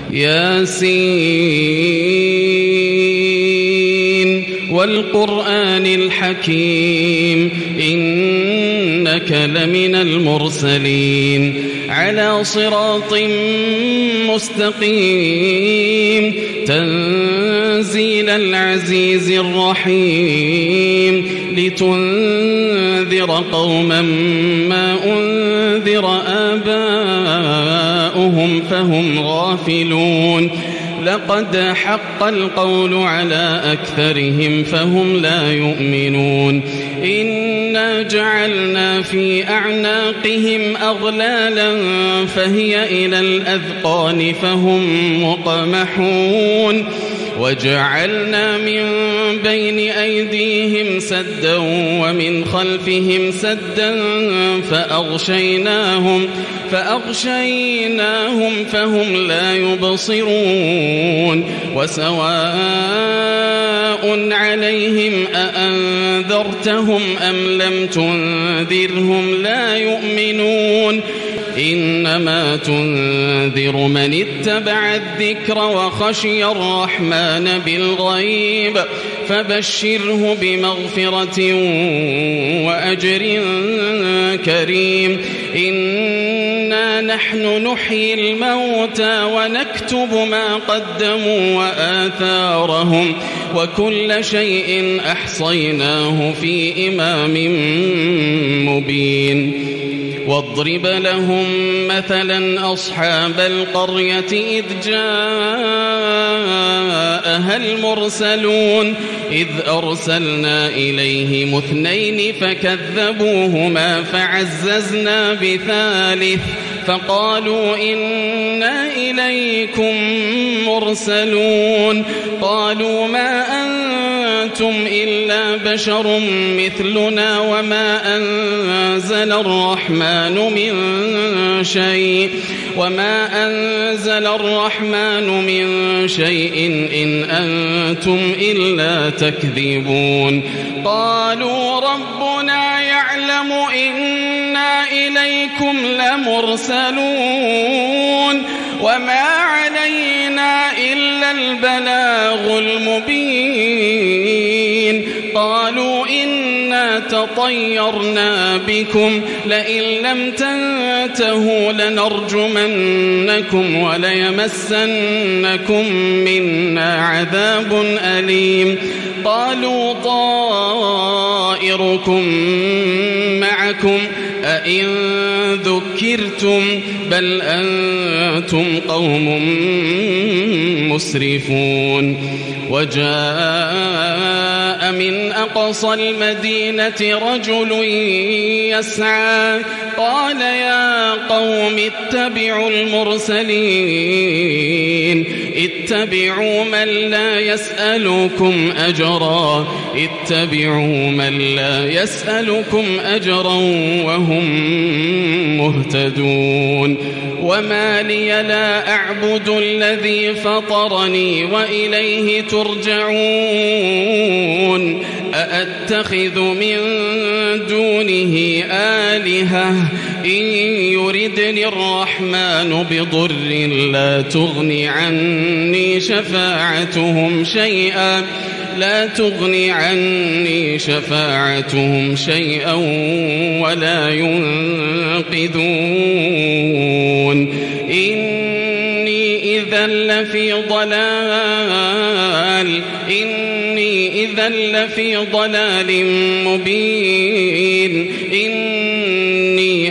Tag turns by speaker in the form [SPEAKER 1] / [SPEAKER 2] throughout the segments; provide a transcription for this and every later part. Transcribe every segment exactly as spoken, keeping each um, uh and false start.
[SPEAKER 1] ياسين والقرآن الحكيم إنك لمن المرسلين على صراط مستقيم تنزيل العزيز الرحيم لتنذر قوما ما أنذر آباؤهم فهم غافلون لقد حق القول على أكثرهم فهم لا يؤمنون إنا جعلنا في أعناقهم أغلالا فهي إلى الأذقان فهم مقمحون وجعلنا من بين أيديهم سدا ومن خلفهم سدا فأغشيناهم فأغشيناهم فهم لا يبصرون وسواء عليهم أأنذرتهم أم لم تنذرهم لا يؤمنون إنما تنذر من اتبع الذكر وخشي الرحمن بالغيب فبشره بمغفرة وأجر كريم إنا نحن نحيي الموتى ونكتب ما قدموا وآثارهم وكل شيء أحصيناه في إمام مبين واضرب لهم مثلا أصحاب القرية إذ جاءها المرسلون إذ أرسلنا إليهم اثنين فكذبوهما فعززنا بثالث فقالوا إنا إليكم مرسلون قالوا ما أنتم إلا بشر مثلنا وما أنزل الرحمن من شيء وما أنزل الرحمن من شيء إن أنتم إلا تكذبون قالوا ربنا يعلم إنا إليكم لمرسلون وما علينا إلا البلاغ المبين قالوا إنا تطيرنا بكم لئن لم تنتهوا لنرجمنكم وليمسنكم منا عذاب أليم قالوا طائركم معكم أئن ذكرتم بل أنتم قوم مسرفون وجاء من أقصى المدينة رجل يسعى قال يا قوم اتبعوا المرسلين اتبعوا من لا يسألكم أجرا اتبعوا من لا يسألكم أجرا وهم مهتدون وما لي لا أعبد الذي فطرني وإليه ترجعون أأتخذ من دونه آلهة إن يردني الرحمن بضر لا تغني عني شفاعتهم شيئا لا تغني عني شفاعتهم شيئا ولا ينقذون إني إذا لفي ضلال إني إذا لفي ضلال مبين إني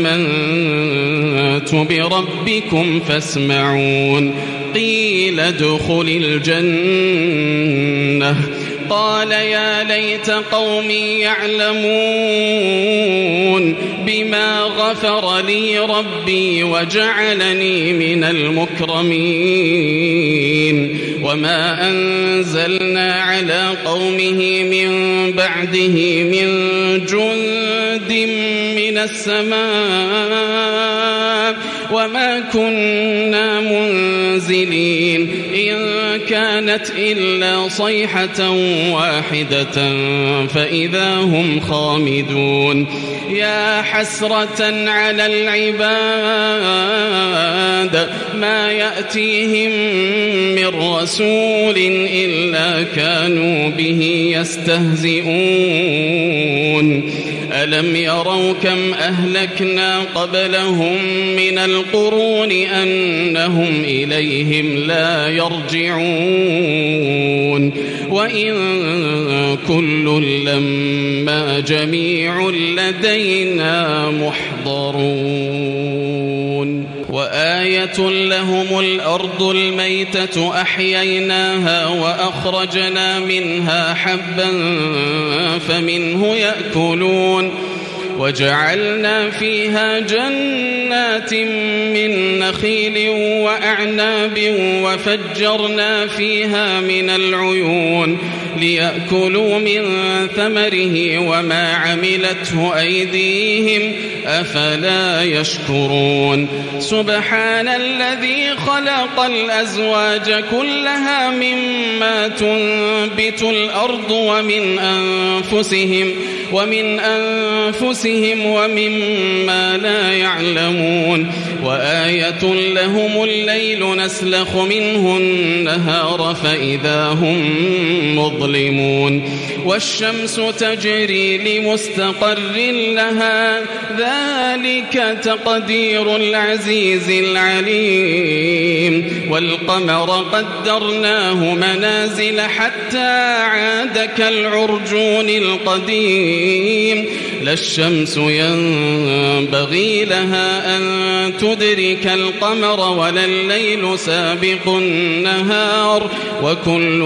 [SPEAKER 1] آمنت بربكم فاسمعون قيل ادخل الجنة قال يا ليت قومي يعلمون بما غفر لي ربي وجعلني من المكرمين وما أنزلنا على قومه من بعده من جند من السماء وما كنا منزلين منزلين إن كانت إلا صيحة واحدة فإذا هم خامدون يا حسرة على العباد ما يأتيهم من رسول إلا كانوا به يستهزئون ألم يروا كم أهلكنا قبلهم من القرون أنهم إليهم لا يرجعون وإن كل لما جميع لدينا محضرون وآية لهم الأرض الميتة أحييناها وأخرجنا منها حبا فمنه يأكلون وجعلنا فيها جنات من نخيل وأعناب وفجرنا فيها من العيون ليأكلوا من ثمره وما عملته أيديهم أفلا يشكرون سبحان الذي خلق الأزواج كلها مما تنبت الأرض ومن أنفسهم ومن أنفسهم ومما لا يعلمون وآية لهم الليل نسلخ منه النهار فإذا هم مظلمون والشمس تجري لمستقر لها ذلك تقدير العزيز العليم والقمر قدرناه منازل حتى عاد كالعرجون القديم لا الشمس ينبغي لها أن تدرك القمر ولا الليل سابق النهار وكل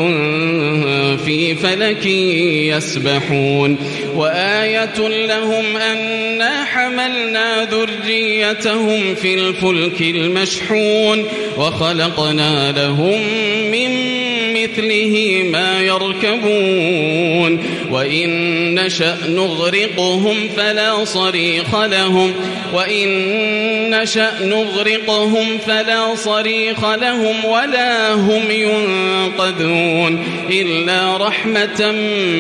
[SPEAKER 1] في فلك يسبحون وآية لهم أنا حملنا ذريتهم في الفلك المشحون وخلقنا لهم من مثله ما يركبون وإن نشأ نغرقهم فلا صريخ لهم وإن نشأ نغرقهم فلا صريخ لهم ولا هم ينقذون إلا رحمة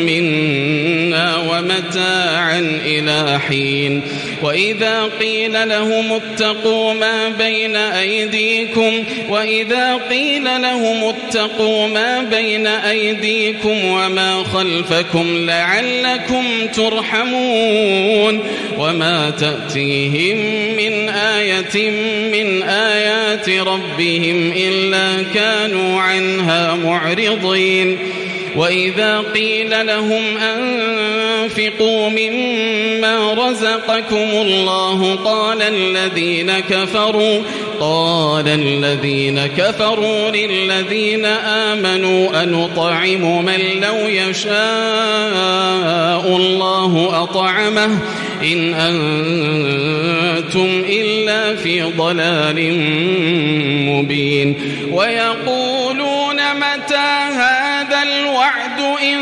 [SPEAKER 1] منا ومتاعا إلى حين وإذا قيل لهم اتقوا ما بين أيديكم وإذا قيل لهم اتقوا ما بين أيديكم وما خلفكم لعلكم ترحمون وما تأتيهم من آية من آيات ربهم إلا كانوا عنها معرضين وإذا قيل لهم أنفقوا مما رزقكم الله قال الذين كفروا قال الذين كفروا للذين آمنوا أنطعم من لو يشاء الله أطعمه إن أنتم إلا في ضلال مبين ويقولون متى هذا الوعد إن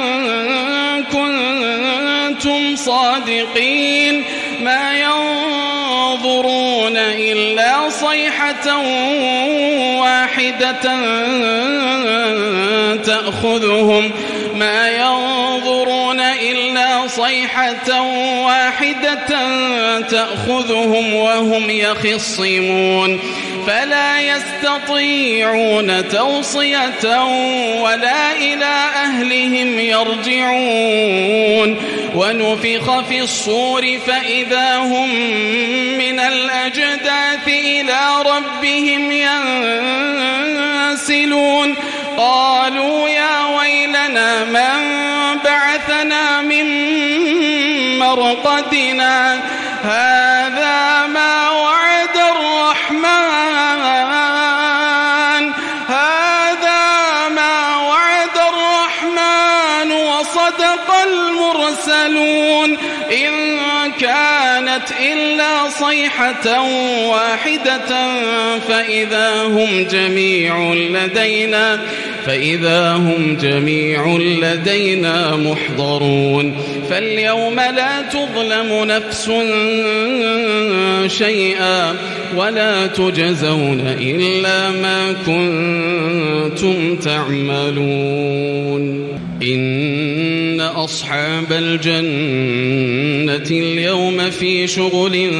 [SPEAKER 1] كنتم صادقين ما ينظرون إلا صيحة واحدة تأخذهم ما ينظرون إلا صيحة واحدة تأخذهم وهم يخصمون فلا يستطيعون توصية ولا إلى أهلهم يرجعون ونفخ في الصور فإذا هم من الأجداث إلى ربهم ينسلون قالوا يا ويلنا من بعثنا من مرقدنا هذا ما وعد الرحمن هذا ما وعد الرحمن وصدق المرسلون إن كانت إلا صيحة واحدة فإذا هم جميع لدينا فإذا هم جميع لدينا محضرون فاليوم لا تظلم نفس شيئا ولا تجزون إلا ما كنتم تعملون إن أصحاب الجنة اليوم في شغل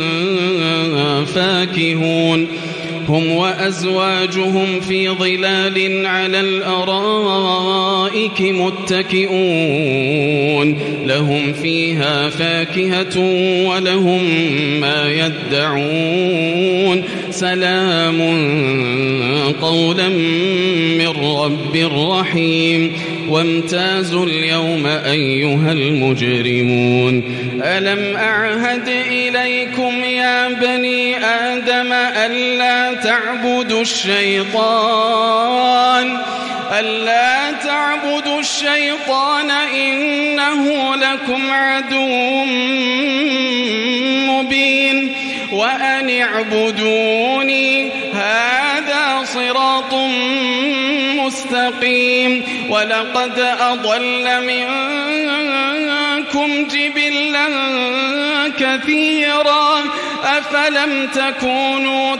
[SPEAKER 1] فاكهون هم وأزواجهم في ظلال على الأرائك متكئون لهم فيها فاكهة ولهم ما يدعون سلام قولا من رب رحيم وامتازوا اليوم أيها المجرمون ألم أعهد إليكم يا بني آدم ألا تعبدوا الشيطان ألا تعبدوا الشيطان إنه لكم عدو مبين وأن اعبدوني هذا صراط مستقيم ولقد أضل منكم جبلا كثيرا أفلم تكونوا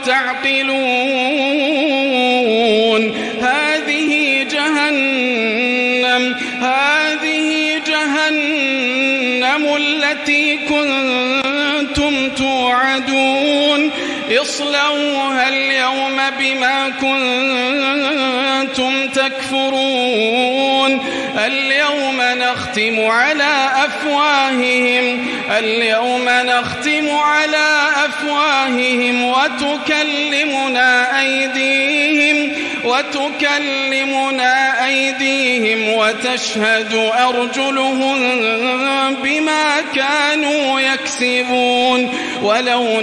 [SPEAKER 1] تعقلون هذه جهنم هذه جهنم التي كنتم توعدون اصلوها اليوم بما كنتم تكفرون اليوم نختم على أفواههم اليوم نختم على أفواههم وتكلمنا أيديهم وتكلمنا أيديهم وتشهد أرجلهم بما كانوا يكسبون ولو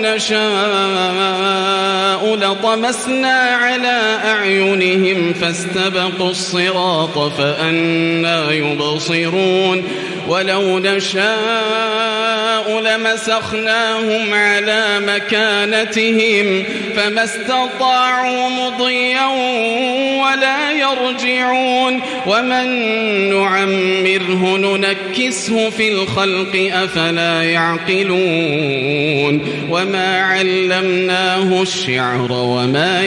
[SPEAKER 1] نشاء لطمسنا على أعينهم فاستبقوا الصراط فأنى يبصرون ولو نشاء لمسخناهم على مكانتهم فما استطاعوا مضيا ولا يرجعون ومن نعمره ننكسه في الخلق أفلا يعقلون وما علمناه الشعر وما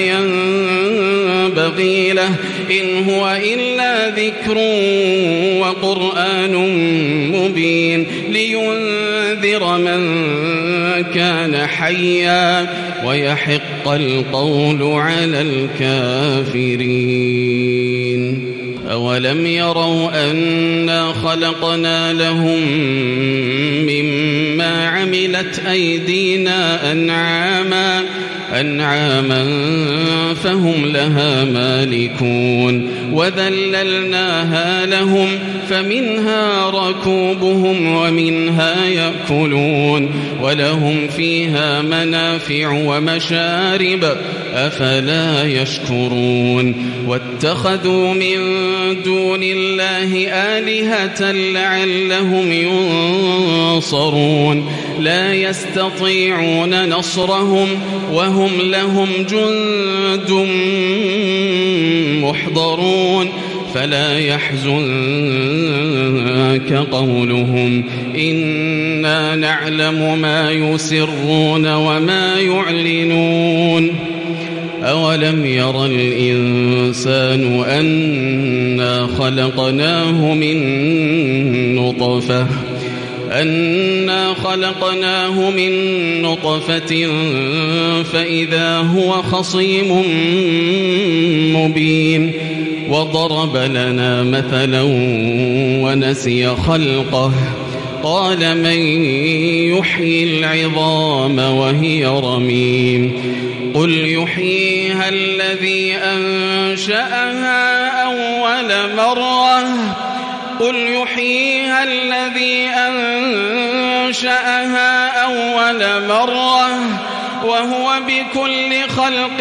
[SPEAKER 1] ينبغي له إن هو إلا ذكر وقرآن مبين لينذر من كان حيا ويحق القول على الكافرين أولم يروا أنا خلقنا لهم مما عملت أيدينا أنعاما أنعاما فهم لها مالكون وذللناها لهم فمنها ركوبهم ومنها يأكلون ولهم فيها منافع ومشارب أفلا يشكرون واتخذوا من دون الله آلهة لعلهم ينصرون لا يستطيعون نصرهم وهم لهم جند محضرون فلا يحزنك قولهم إنا نعلم ما يسرون وما يعلنون أولم ير الإنسان أنا خلقناه من نطفة أنا خلقناه من نطفة فإذا هو خصيم مبين وضرب لنا مثلا ونسي خلقه قال من يحيي العظام وهي رميم قل يحييها الذي أنشأها أول مرة قل يحييها الذي أنشأها أول مرة وهو بكل خلق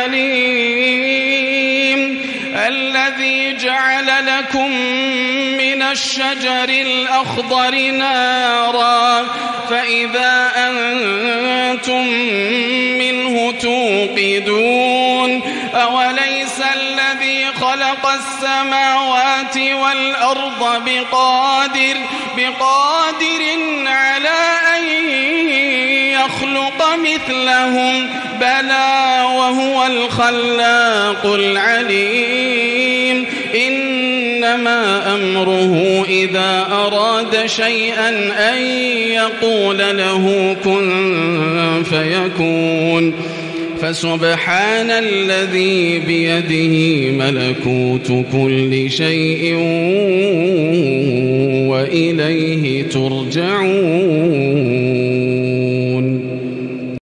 [SPEAKER 1] عليم الذي جعل لكم من الشجر الأخضر نارا فإذا أنتم منه توقدون أوليس الذي خلق السماوات والأرض بقادر بقادر على أن يخلق مثلهم بلى وهو الخلاق العليم إنما أمره إذا أراد شيئا أن يقول له كن فيكون فسبحان الذي بيده ملكوت كل شيء وإليه ترجعون.